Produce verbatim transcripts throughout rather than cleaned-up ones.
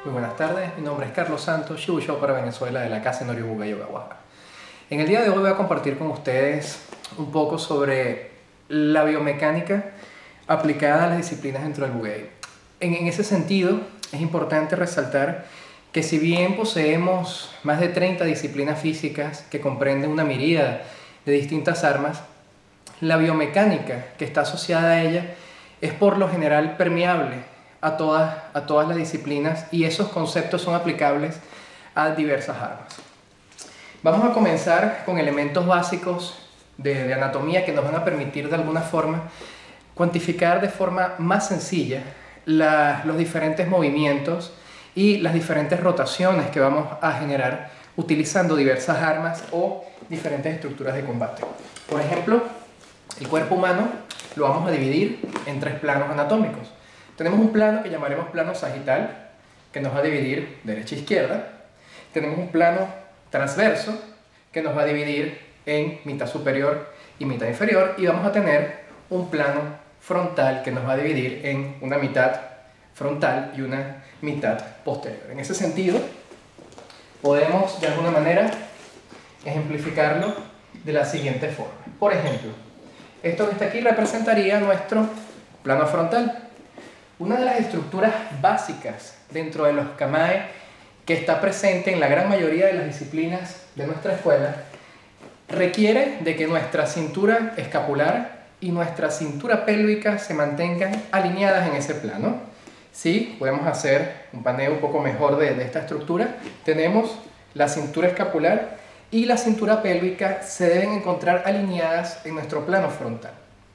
Muy buenas tardes, mi nombre es Carlos Santos, Shibu Show para Venezuela de la Casa Noribuga Yoga Oaxaca. En el día de hoy voy a compartir con ustedes un poco sobre la biomecánica aplicada a las disciplinas dentro del Bugey. En, en ese sentido, es importante resaltar que si bien poseemos más de treinta disciplinas físicas que comprenden una miríada de distintas armas, la biomecánica que está asociada a ella es por lo general permeable a todas, a todas las disciplinas, y esos conceptos son aplicables a diversas armas. Vamos a comenzar con elementos básicos de, de anatomía que nos van a permitir de alguna forma cuantificar de forma más sencilla la, los diferentes movimientos y las diferentes rotaciones que vamos a generar utilizando diversas armas o diferentes estructuras de combate. Por ejemplo, el cuerpo humano lo vamos a dividir en tres planos anatómicos. Tenemos un plano que llamaremos plano sagital, que nos va a dividir derecha e izquierda. Tenemos un plano transverso, que nos va a dividir en mitad superior y mitad inferior. Y vamos a tener un plano frontal, que nos va a dividir en una mitad frontal y una mitad posterior. En ese sentido, podemos de alguna manera ejemplificarlo de la siguiente forma. Por ejemplo, esto que está aquí representaría nuestro plano frontal. Una de las estructuras básicas dentro de los Kamae que está presente en la gran mayoría de las disciplinas de nuestra escuela requiere de que nuestra cintura escapular y nuestra cintura pélvica se mantengan alineadas en ese plano. Si podemos hacer un paneo un poco mejor de, de esta estructura, tenemos la cintura escapular y la cintura pélvica se deben encontrar alineadas en nuestro plano frontal.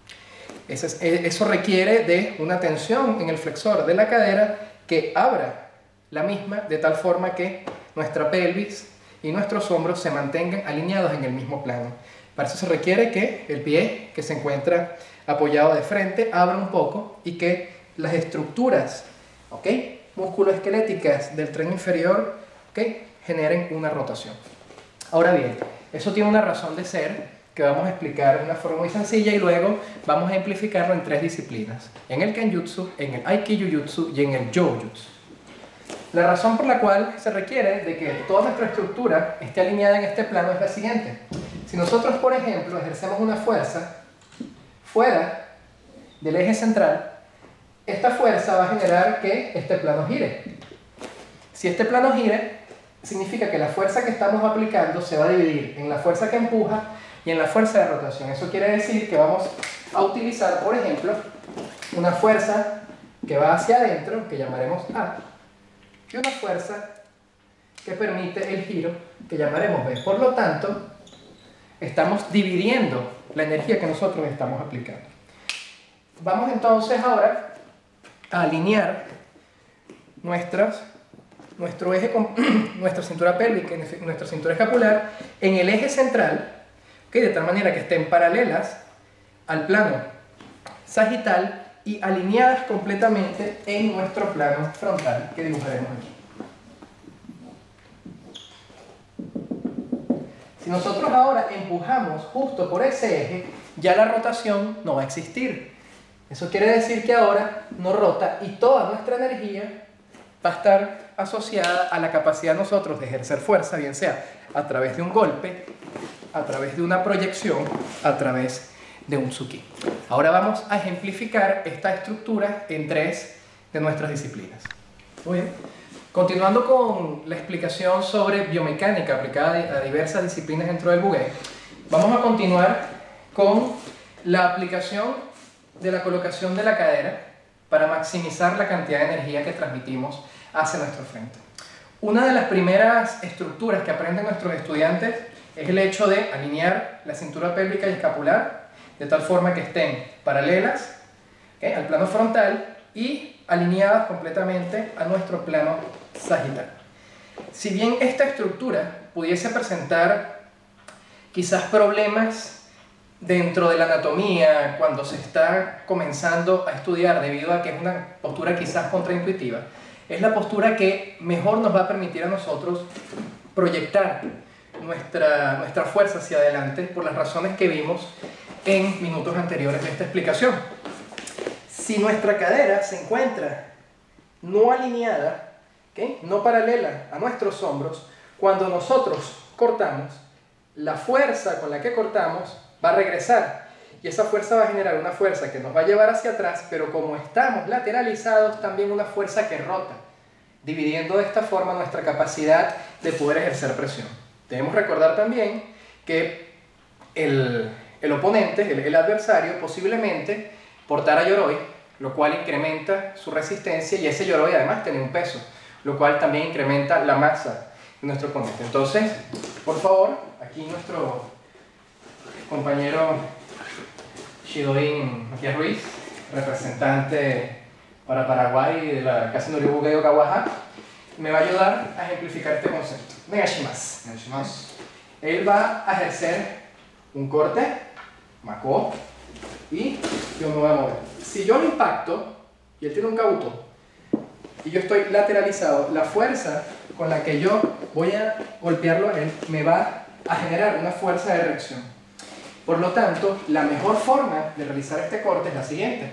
Eso requiere de una tensión en el flexor de la cadera que abra la misma de tal forma que nuestra pelvis y nuestros hombros se mantengan alineados en el mismo plano. Para eso se requiere que el pie, que se encuentra apoyado de frente, abra un poco y que las estructuras, ¿okay?, musculoesqueléticas del tren inferior, ¿okay?, generen una rotación. Ahora bien, eso tiene una razón de ser que vamos a explicar de una forma muy sencilla y luego vamos a ejemplificarlo en tres disciplinas: en el Kenjutsu, en el Aikijujutsu y en el Jojutsu. La razón por la cual se requiere de que toda nuestra estructura esté alineada en este plano es la siguiente. Si nosotros, por ejemplo, ejercemos una fuerza fuera del eje central, esta fuerza va a generar que este plano gire. Si este plano gire, significa que la fuerza que estamos aplicando se va a dividir en la fuerza que empuja y en la fuerza de rotación. Eso quiere decir que vamos a utilizar, por ejemplo, una fuerza que va hacia adentro, que llamaremos A, y una fuerza que permite el giro, que llamaremos B. Por lo tanto, estamos dividiendo la energía que nosotros estamos aplicando. Vamos entonces ahora a alinear nuestras, nuestro eje, nuestra cintura pélvica y nuestra cintura escapular en el eje central, ¿okay?, de tal manera que estén paralelas al plano sagital y alineadas completamente en nuestro plano frontal, que dibujaremos aquí. Si nosotros ahora empujamos justo por ese eje, ya la rotación no va a existir. Eso quiere decir que ahora no rota y toda nuestra energía va a estar asociada a la capacidad de nosotros de ejercer fuerza, bien sea a través de un golpe, a través de una proyección, a través de un tsuki. Ahora vamos a ejemplificar esta estructura en tres de nuestras disciplinas. Muy bien. Continuando con la explicación sobre biomecánica aplicada a diversas disciplinas dentro del Bugey, vamos a continuar con la aplicación de la colocación de la cadera para maximizar la cantidad de energía que transmitimos hacia nuestro frente. Una de las primeras estructuras que aprenden nuestros estudiantes es el hecho de alinear la cintura pélvica y escapular de tal forma que estén paralelas, ¿okay?, al plano frontal y alineadas completamente a nuestro plano sagital. Si bien esta estructura pudiese presentar quizás problemas dentro de la anatomía cuando se está comenzando a estudiar debido a que es una postura quizás contraintuitiva, es la postura que mejor nos va a permitir a nosotros proyectar nuestra, nuestra fuerza hacia adelante por las razones que vimos en minutos anteriores de esta explicación. Si nuestra cadera se encuentra no alineada ¿okay? No paralela a nuestros hombros, cuando nosotros cortamos, la fuerza con la que cortamos va a regresar y esa fuerza va a generar una fuerza que nos va a llevar hacia atrás, pero como estamos lateralizados, también una fuerza que rota, dividiendo de esta forma nuestra capacidad de poder ejercer presión. Debemos recordar también que el, el oponente, el, el adversario, posiblemente portara yoroi, lo cual incrementa su resistencia y ese yoroi además tiene un peso, lo cual también incrementa la masa de nuestro oponente. Entonces, por favor, aquí nuestro compañero Shidoin Matías Ruiz, representante para Paraguay de la Casa Noriobuga Yoga Oaxaca, me va a ayudar a ejemplificar este concepto. Negashimasu. Negashimasu. Él va a ejercer un corte, mako, y yo me voy a mover. Si yo lo impacto, y él tiene un kabuto, y yo estoy lateralizado, la fuerza con la que yo voy a golpearlo a él me va a generar una fuerza de reacción. Por lo tanto, la mejor forma de realizar este corte es la siguiente,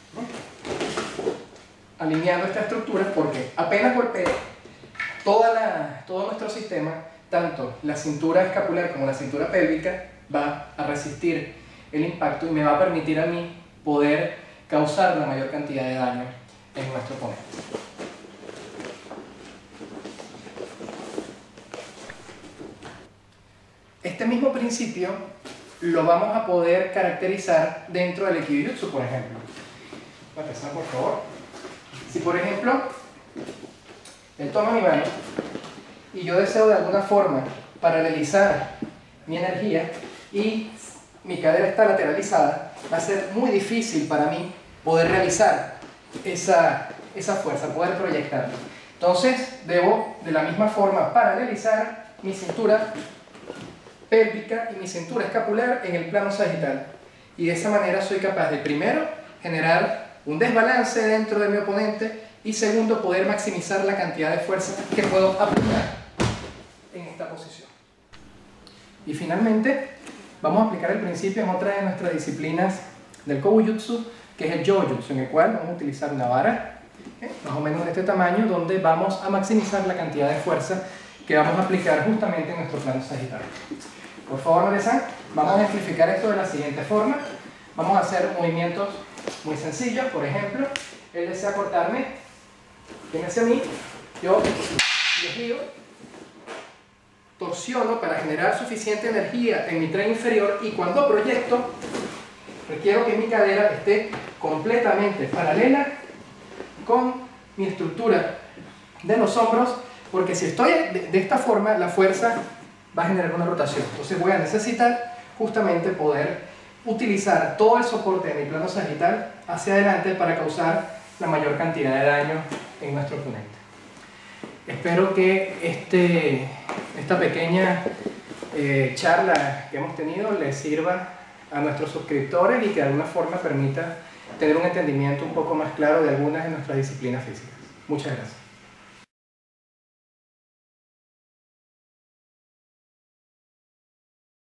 ¿no? Alineando esta estructura, porque apenas golpeo toda la, todo nuestro sistema, tanto la cintura escapular como la cintura pélvica, va a resistir el impacto y me va a permitir a mí poder causar la mayor cantidad de daño en nuestro oponente. Este mismo principio lo vamos a poder caracterizar dentro del Aikijutsu, por ejemplo. Voy a empezar, por favor. Si, por ejemplo, él toma mi mano y yo deseo de alguna forma paralelizar mi energía y mi cadera está lateralizada, va a ser muy difícil para mí poder realizar esa, esa fuerza, poder proyectarla. Entonces, debo de la misma forma paralelizar mi cintura pélvica y mi cintura escapular en el plano sagital. Y de esa manera soy capaz de, primero, generar un desbalance dentro de mi oponente y, segundo, poder maximizar la cantidad de fuerza que puedo aplicar en esta posición. Y finalmente, vamos a aplicar el principio en otra de nuestras disciplinas del Kobujutsu, que es el Jojutsu, en el cual vamos a utilizar una vara, ¿eh? más o menos de este tamaño, donde vamos a maximizar la cantidad de fuerza que vamos a aplicar justamente en nuestro plano sagital. Por favor, María-san, vamos a ejemplificar esto de la siguiente forma. Vamos a hacer movimientos muy sencillos. Por ejemplo, él desea cortarme, viene hacia mí, yo desvío, torsiono para generar suficiente energía en mi tren inferior y cuando proyecto, requiero que mi cadera esté completamente paralela con mi estructura de los hombros, porque si estoy de, de esta forma, la fuerza va a generar una rotación. Entonces voy a necesitar justamente poder utilizar todo el soporte de mi plano sagital hacia adelante para causar la mayor cantidad de daño en nuestro oponente. Espero que este, esta pequeña eh, charla que hemos tenido les sirva a nuestros suscriptores y que de alguna forma permita tener un entendimiento un poco más claro de algunas de nuestras disciplinas físicas. Muchas gracias.